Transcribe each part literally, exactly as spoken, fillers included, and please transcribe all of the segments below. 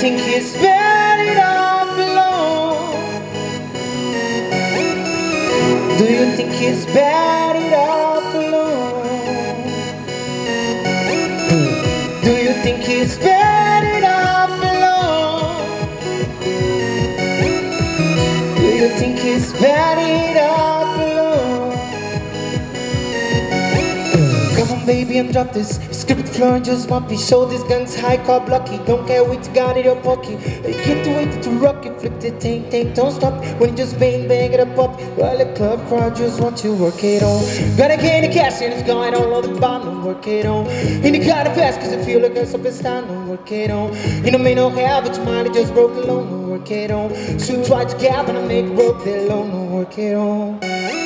think he's better off alone? Do you think he's better off alone? Do you think he's better off alone? Do you think he's better off alone? Come on baby and drop this. Skip the floor and just mop it. Shoulders, guns high, car blocky. Don't care what you got in your pocket. You get to wait to rock it. Flip the tank, tank, don't stop. When you just bang, bang it up up. While the club crowd just want to work it on. Gotta get the cash and it's going all over the bottom. Work it on. And you gotta fast cause you feel like a superstar. No, work it on. You know me no have but your mind just broke alone. No, work it on. So try to gap and I make broke the alone. No, work it on.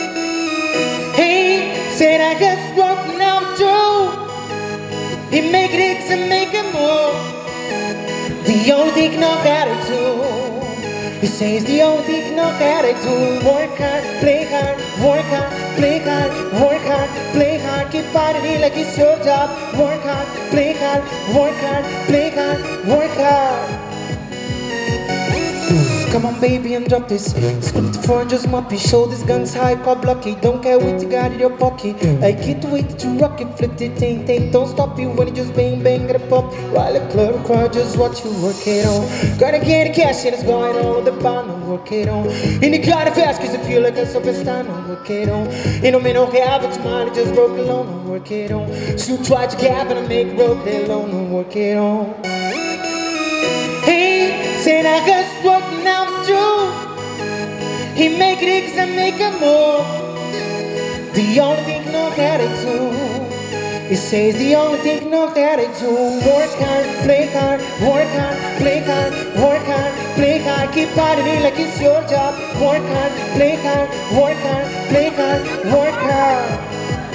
Hey, said I got broken out too. He make it and make it move. The only thing no gotta do. He says the only thing no gotta do. Work hard, play hard, work hard, play hard, work hard, play hard. Keep fighting like it's your job. Work hard, play hard, work hard, play hard, work hard. Come on baby and drop this. Scoop the floor and just mop it. Shoulders, guns high, car blocky. Don't care what you got in your pocket. I can't wait to rock it. Flip the thing, thing. Don't stop you when you just bang, bang at a pop. While the club crowd just watch you work it on. Gotta get the cash and it's going all over the bar. No, work it on. In the car fast cause you feel like a superstar. No, work it on. You know me no have but your mind just broke alone. No, work it on. So try to gap and I make broke the alone. No, work it on. Hey, said I just working out too. He make it and make a move. The only thing no gotta do. He says the only thing no gotta do. Work hard, play hard, work hard, play hard, work hard, play hard. Keep fighting like it's your job. Work hard, play hard, work hard, play hard, work hard.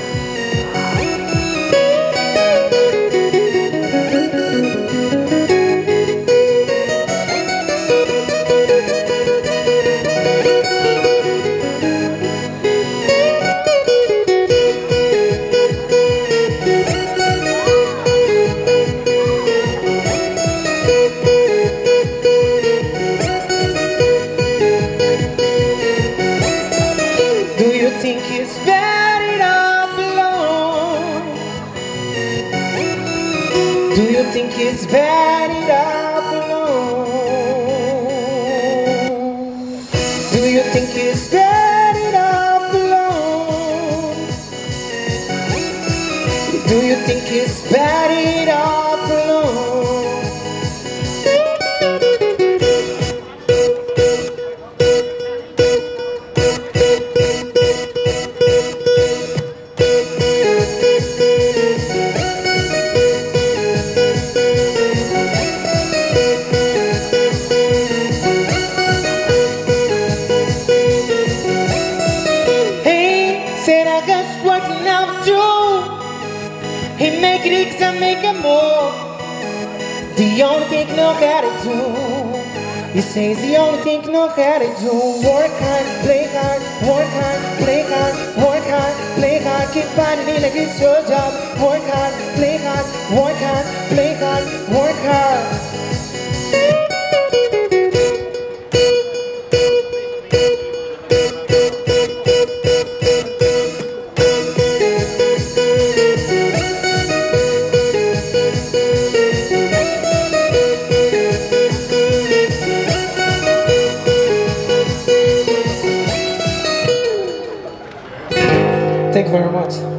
Do you think he's better off alone? Do you think he's better off alone? Do you think he's better off alone? Do you think he's better off alone? Said I just working out too. He make it and make a move. The only thing no gotta do. He says the only thing no gotta do. Work hard, play hard, work hard, play hard, work hard, play hard. Keep fighting it like it's your job. Work hard, play hard, work hard, play hard, work hard. Thank you very much.